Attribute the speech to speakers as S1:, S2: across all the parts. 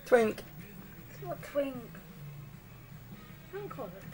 S1: Twink.
S2: It's not twink. Don't call it twink.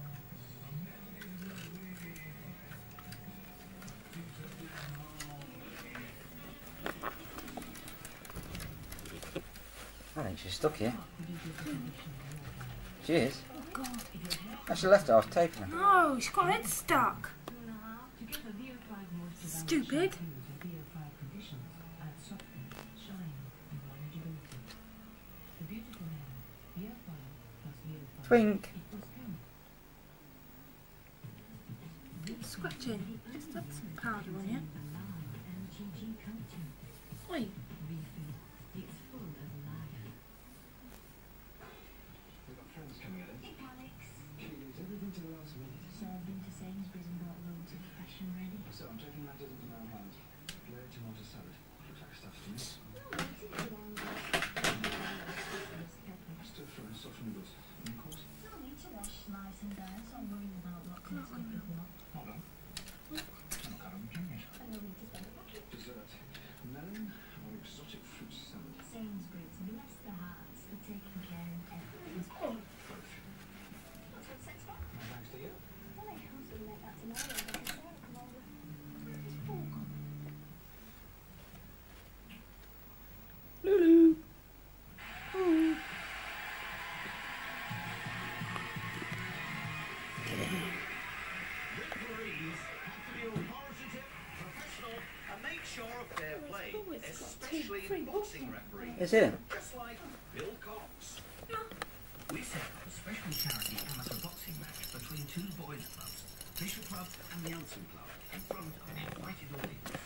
S1: I think she's stuck here. She is.
S2: Oh God.
S1: Actually left her off taping her.
S2: No, she's got her head stuck. Stupid.
S1: Twink.
S2: Scratching. Just put some powder on you. Oi.
S3: So I'm taking matters into my own hands. Blair tomato salad. Looks like stuff to me. Stir fry soft noodles. And of course.
S4: Don't need to wash nice and down, so I'm worrying about what comes in with what.
S3: Hold on. I'm not doing it.
S4: I know we just don't like it.
S3: Dessert. Melon or exotic fruit salad.
S4: Sainsbury's, bless their hearts for taking care of everything.
S3: Both.
S4: What's that sex for?
S3: My thanks to you.
S4: Well, I can't really make that tomorrow. Like I said, I'll come over. Where's this ball gone?
S1: Lulu.
S5: Referees have to be authoritative, professional, and make sure of fair play, especially boxing referees.
S1: Is it?
S5: Just like Bill Cox. We set up a special charity amateur boxing match between two boys' clubs, Fisher Club and the Elton Club, in front of an invited audience.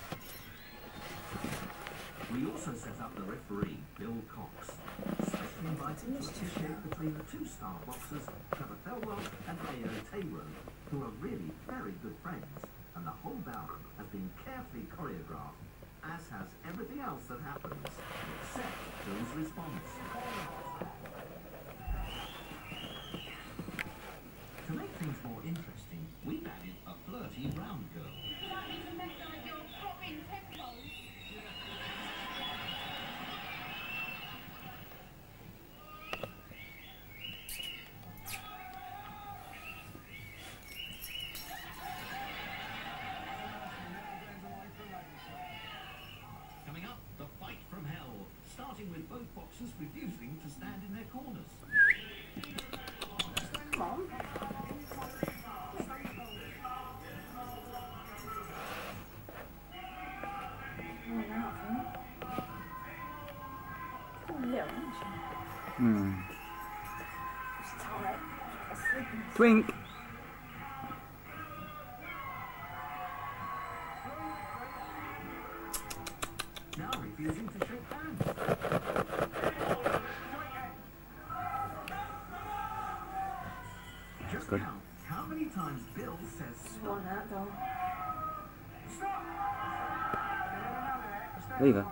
S5: We also set up the referee, Bill Cox, specially invited to officiate between the two star boxers, Trevor Thelwell and A.O. Taylor, who are really very good friends, and the whole bout has been carefully choreographed, as has everything else that happens, except Bill's response. To make things more interesting, we've added a flirty round girl. Coming up, the fight from hell, starting with both boxers refusing to stand in their corners.
S2: Come on. Oh, now I think. Oh, little, isn't she?
S1: Hmm.
S2: She's tired. She's sleeping.
S1: Twink.
S5: Now refusing to shake hands. Just
S1: Good.
S5: count how many times Bill says
S2: One out, though.
S1: Leave her.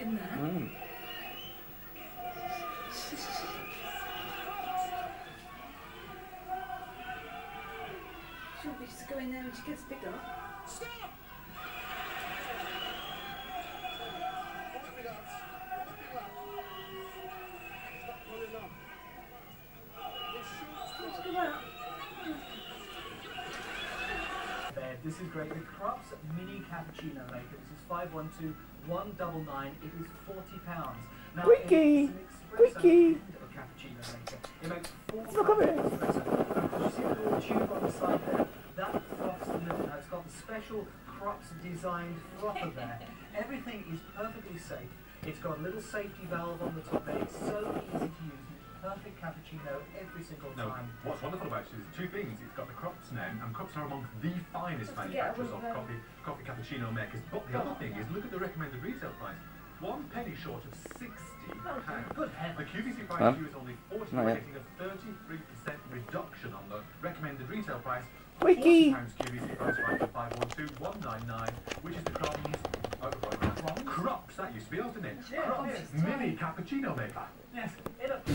S2: in there.
S1: Mm.
S2: She'll be just going there when she gets bigger.
S3: Stop!
S2: Let's go out.
S6: There, this is great. The Krups Mini Cappuccino Maker. This is 512-199. It is £40. Now,
S1: Quickie!
S6: it's an espresso
S1: Quickie!
S6: and a cappuccino maker. It makes 4
S1: Look at it.
S6: espresso. You see the little tube on the side there? That froths the milk. Now, it's got the special Krups designed frother there. Everything is perfectly safe. It's got a little safety valve on the top there. It's so easy to use. Perfect cappuccino every single
S7: No,
S6: time.
S7: what's wonderful about it is two things. It's got the Krups name, and Krups are among the finest
S2: Don't forget,
S7: manufacturers of
S2: I
S7: coffee cappuccino makers. But the other thing is, look at the recommended retail price. 1 penny short of £60.
S6: Good heavens.
S7: The QVC price
S1: Huh?
S7: to you is only 40,
S1: Not yet.
S7: getting a 33% reduction on the recommended retail price.
S1: Quickie!
S7: £40 QVC price right to 512-199, which is the Krups, that used to be ours, didn't it?
S6: Yeah,
S7: Krups
S6: yes.
S7: Mini Cappuccino Maker.
S6: Yes, it up.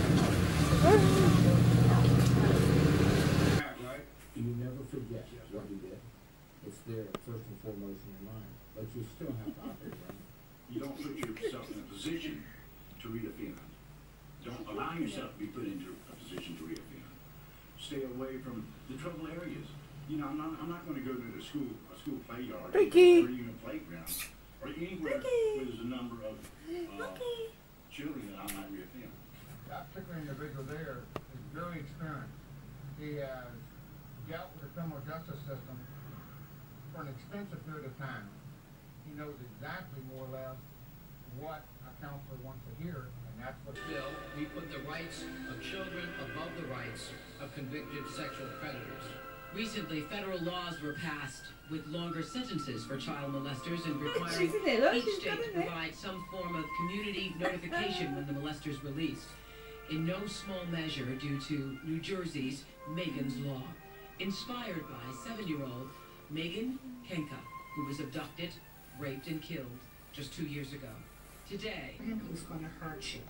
S8: You never forget what you did. It's there first and foremost in your mind, but you still have to operate right.
S9: You don't put yourself in a position to reoffend. Don't allow yourself to be put into a position to reoffend. Stay away from the trouble areas. You know, I'm not going to go to a school play yard, or even a playground, or anywhere where there's a number of children that I might reoffend.
S8: That particular individual there is very experienced. He has dealt with the criminal justice system for an extensive period of time. He knows exactly more or less what a counselor wants to hear, and that's what
S10: bill, we put the rights of children above the rights of convicted sexual predators. Recently, federal laws were passed with longer sentences for child molesters and requiring
S2: She's in there, look,
S10: each
S2: she's
S10: state
S2: got
S10: to
S2: in there.
S10: provide some form of community notification when the molester is released. In no small measure due to New Jersey's Megan's Law, inspired by 7-year-old Megan Henka, who was abducted, raped, and killed just 2 years ago. Today,
S11: Who's going to hurt you?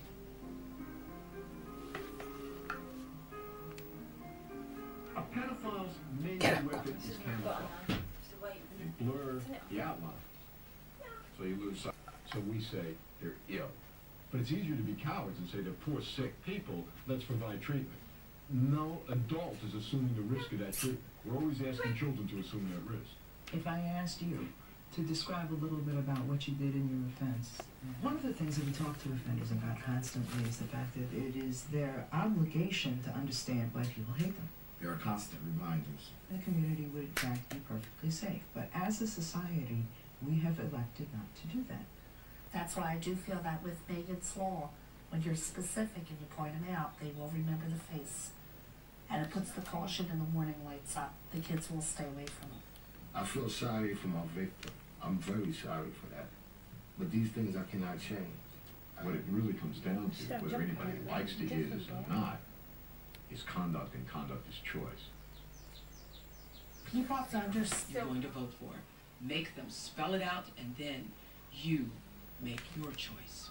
S9: A pedophile's main weapon is camouflage. They blur the outline, so you lose sight. So we say they're ill. But it's easier to be cowards and say they're poor, sick people, let's provide treatment. No adult is assuming the risk of that treatment. We're always asking children to assume that risk.
S11: If I asked you to describe a little bit about what you did in your offense, one of the things that we talk to offenders about constantly is the fact that it is their obligation to understand why people hate them.
S8: There are constant reminders.
S11: The community would in fact be perfectly safe, but as a society, we have elected not to do that.
S12: That's why I do feel that with Megan's Law, when you're specific and you point them out, they will remember the face. And it puts the caution and the warning lights up. The kids will stay away from them.
S8: I feel sorry for my victim. I'm very sorry for that. But these things I cannot change.
S9: What it really comes down to, whether anybody likes to hear this or not, is conduct, and conduct is choice.
S12: People have to
S10: you're
S12: understand.
S10: going to vote for. Make them spell it out, and then you make your choice.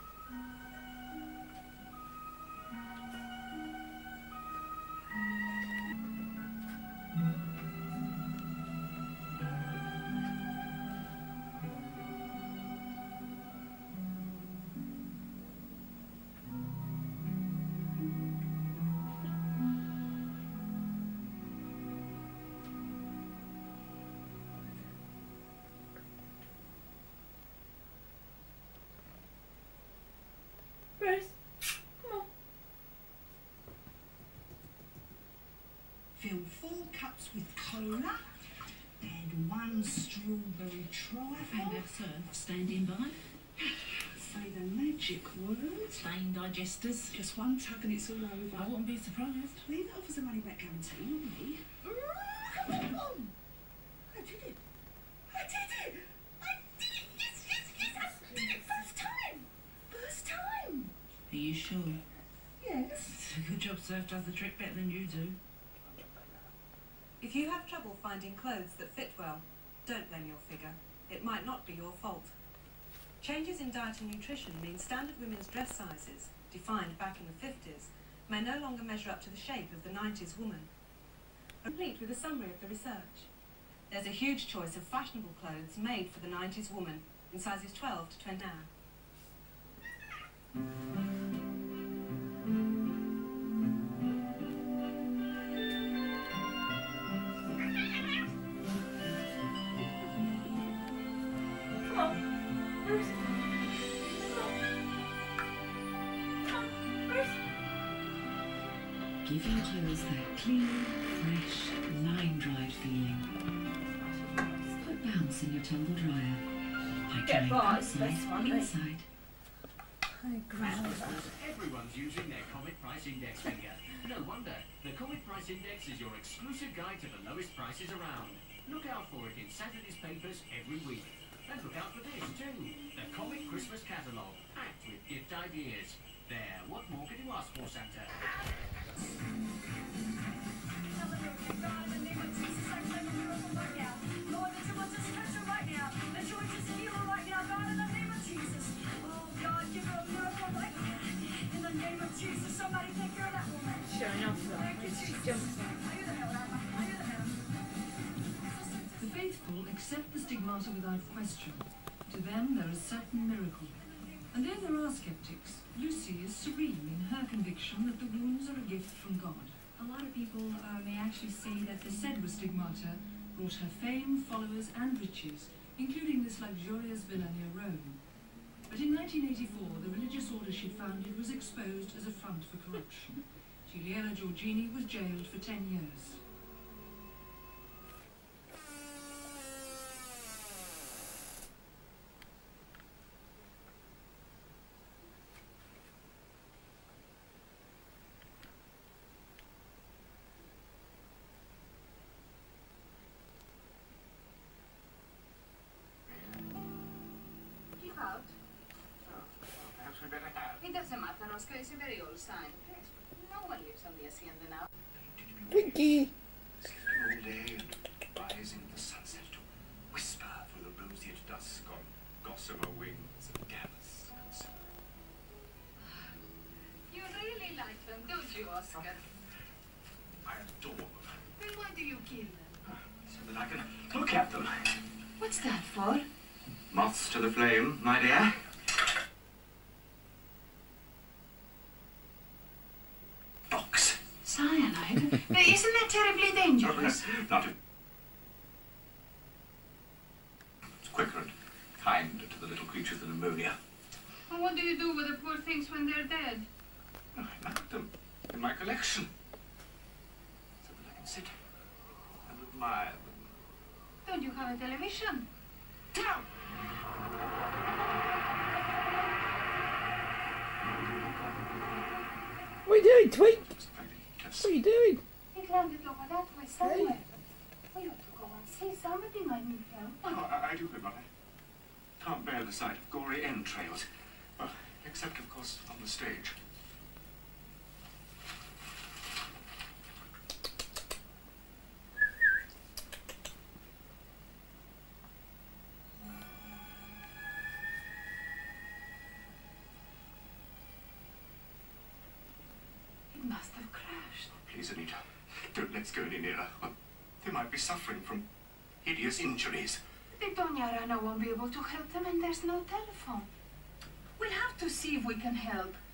S2: Bruce, come on.
S11: Fill 4 cups with cola and 1 strawberry trifle.
S10: And surf, standing by.
S11: Say the magic word.
S10: Stain digesters.
S11: Just 1 tug and it's all over.
S10: I wouldn't be surprised.
S11: Leave it off as a money back guarantee, not me. I did it. I did it. I did it. Yes, yes, yes. I did it first time. First time.
S10: Are you sure?
S11: Yes.
S10: Good job, Surf does the trick better than you do.
S13: If you have trouble finding clothes that fit well, don't blame your figure. It might not be your fault. Changes in diet and nutrition mean standard women's dress sizes, defined back in the 50s, may no longer measure up to the shape of the 90s woman. Complete with a summary of the research. There's a huge choice of fashionable clothes made for the 90s woman in sizes 12 to 20 now.
S10: Give your clothes that clean, fresh, line-dried feeling. Put bounce in your tumble dryer. By drying outside, inside.
S14: Everyone's using their Comet Price Index finger. No wonder. The Comet Price Index is your exclusive guide to the lowest prices around. Look out for it in Saturday's papers every week. And look out for this too. The Comet Christmas Catalogue, packed with gift ideas. There, what more can you ask for, Santa?
S15: The faithful accept the stigmata without question. To them there is certain miracle. And then there are skeptics. Lucy is serene in her conviction that the wounds are a gift from God.
S16: A lot of people may actually say that the said stigmata
S15: brought her fame, followers and riches, including this luxurious villa near Rome. But in 1984, the religious order she founded was exposed as a front for corruption. Giuliana Giorgini was jailed for 10 years.
S3: Perhaps we better have.
S17: It doesn't matter, Oscar. It's a very old sign. No one lives on the hacienda now.
S1: Pinky!
S3: All day and rising the sunset to whisper through the roseate dusk on gossamer wings and gallus.
S17: You really like them, don't you, Oscar?
S3: I adore them.
S17: Then why do you kill them?
S3: So that I can look at them.
S17: What's that for?
S3: Moths to the flame, my dear. Box.
S17: Cyanide? But isn't that terribly dangerous?
S3: Not if... It's quicker and kinder to the little creatures than ammonia.
S17: And what do you do with the poor things when they're dead?
S3: I mount them in my collection. So that I can sit and admire them.
S17: Don't you have a television?
S3: Down!
S1: What are you doing, Twink? What are you doing?
S17: It landed over that way somewhere. We ought to go and see something, I need help.
S3: Oh, I do, good mother. Can't bear the sight of gory entrails. Well, except, of course, on the stage.
S17: It must have crashed.
S3: Please, Anita, don't let's go any nearer. They might be suffering from hideous injuries.
S17: The Doña Rana won't be able to help them, and there's no telephone. We'll have to see if we can help.